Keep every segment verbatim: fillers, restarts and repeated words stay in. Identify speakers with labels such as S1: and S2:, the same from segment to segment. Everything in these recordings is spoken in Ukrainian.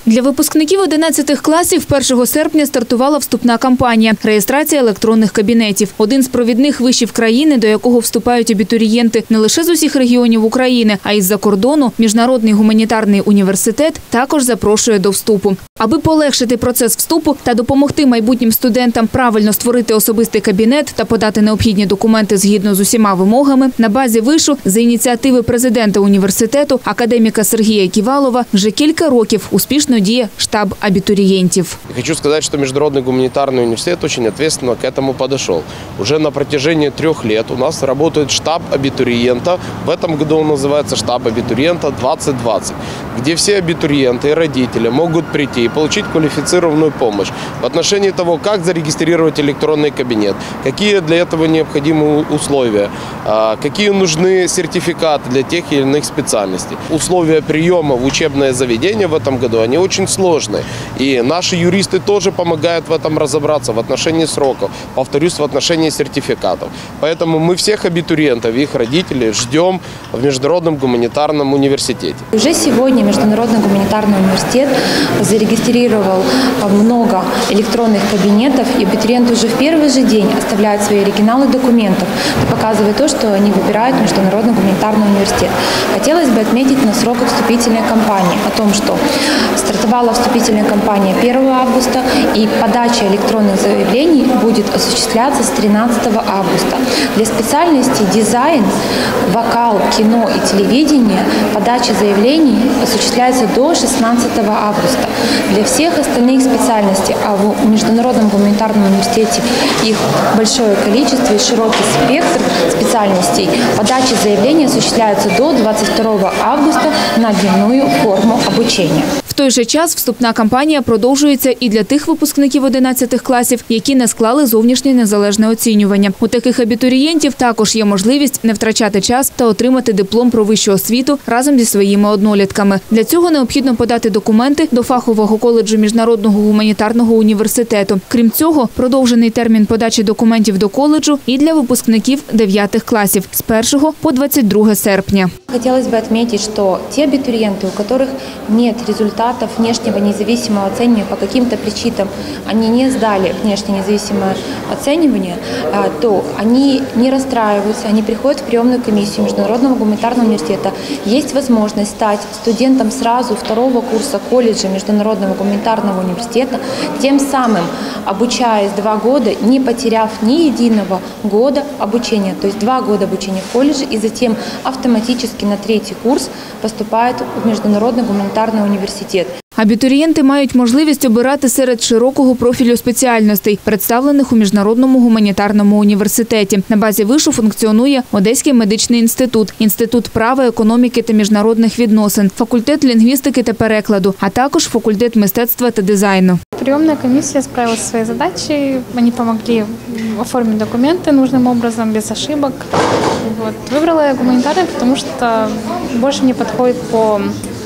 S1: Для випускників одинадцятих класів першого серпня стартувала вступна кампанія – реєстрація електронних кабінетів. Один з провідних вишів країни, до якого вступають абітурієнти не лише з усіх регіонів України, а й з-за кордону, Міжнародний гуманітарний університет також запрошує до вступу. Аби полегшити процес вступу та допомогти майбутнім студентам правильно створити особистий кабінет та подати необхідні документи згідно з усіма вимогами, на базі вишу за ініціативи президента університету, академіка Сергія Ківалова, вже кілька років успішно діє штаб абитуриентов.
S2: Хочу сказать, что Международный гуманитарный университет очень ответственно к этому подошел. Уже на протяжении трех лет у нас работает штаб абитуриента. В этом году он называется штаб абитуриента двадцать двадцать, где все абитуриенты и родители могут прийти и получить квалифицированную помощь в отношении того, как зарегистрировать электронный кабинет, какие для этого необходимы условия, какие нужны сертификаты для тех или иных специальностей. Условия приема в учебное заведение в этом году, они очень сложные. И наши юристы тоже помогают в этом разобраться в отношении сроков, повторюсь, в отношении сертификатов. Поэтому мы всех абитуриентов и их родителей ждем в Международном гуманитарном университете.
S3: Уже сегодня Международный гуманитарный университет зарегистрировал много электронных кабинетов, и абитуриенты уже в первый же день оставляют свои оригиналы документов, показывая то, что они выбирают Международный гуманитарный университет. Хотелось бы отметить на сроках вступительной кампании о том, что стартовала вступительная кампания первого августа, и подача электронных заявлений будет осуществляться с тринадцатого августа. Для специальностей дизайн, вокал, кино и телевидение подача заявлений осуществляется до шестнадцатого августа. Для всех остальных специальностей, а в Международном гуманитарном университете их большое количество и широкий спектр специальностей, подача заявлений осуществляется до двадцать второго августа на дневную форму обучения.
S1: В той же час вступна кампанія продовжується і для тих випускників одинадцятих класів, які не склали зовнішнє незалежне оцінювання. У таких абітурієнтів також є можливість не втрачати час та отримати диплом про вищу освіту разом зі своїми однолітками. Для цього необхідно подати документи до фахового коледжу Міжнародного гуманітарного університету. Крім цього, продовжений термін подачі документів до коледжу і для випускників дев'ятих класів з першого по двадцять друге серпня.
S3: Хотелось бы отметить, что те абитуриенты, у которых нет результатов внешнего независимого оценивания по каким-то причинам, они не сдали внешне независимое оценивание, то они не расстраиваются, они приходят в приемную комиссию Международного гуманитарного университета. Есть возможность стать студентом сразу второго курса колледжа Международного гуманитарного университета, тем самым обучаясь два года, не потеряв ни единого года обучения, то есть два года обучения в колледже, и затем автоматически на третий курс поступают в Международный гуманитарный университет.
S1: Абітурієнти мають можливість обирати серед широкого профілю спеціальностей, представлених у Міжнародному гуманітарному університеті. На базі вишу функціонує Одеський медичний інститут, Інститут права, економіки та міжнародних відносин, факультет лінгвістики та перекладу, а також факультет мистецтва та дизайну.
S4: Приемная комиссия справилась со своей задачей, они помогли оформить документы нужным образом, без ошибок. Вот. Выбрала я гуманитарный, потому что больше мне подходит по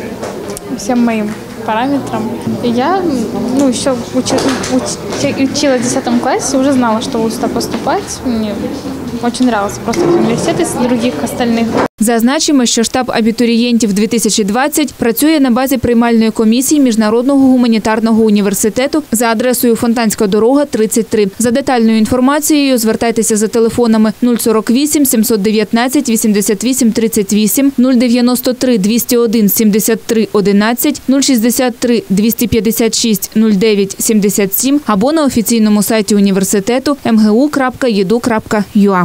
S4: всем моим параметрам. И я ну, еще учи, учи, училась в десятом классе, уже знала, что буду сюда поступать. Мне очень нравился просто университет из других остальных.
S1: Зазначимо, що штаб абітурієнтів дві тисячі двадцять працює на базі приймальної комісії Міжнародного гуманітарного університету за адресою Фонтанська дорога, тридцять три. За детальною інформацією звертайтеся за телефонами нуль сорок вісім сімсот дев'ятнадцять вісімдесят вісім тридцять вісім, нуль дев'яносто три двісті один сімдесят три одинадцять, нуль шістдесят три двісті п'ятдесят шість нуль дев'ять сімдесят сім або на офіційному сайті університету ем ге у крапка і ді ю крапка ю а.